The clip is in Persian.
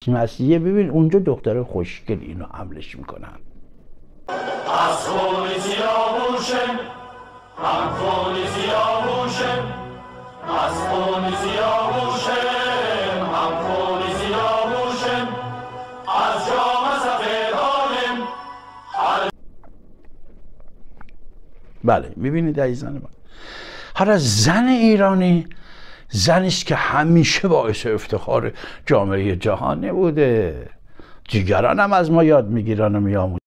مسیحیه، ببین اونجا دختر خوشگل اینو حملش میکنن. بله ببینید عزیزان من، حالا زن ایرانی زنی است که همیشه باعث افتخار جامعه جهانی بوده. دیگران هم از ما یاد میگیرن و میآموزن.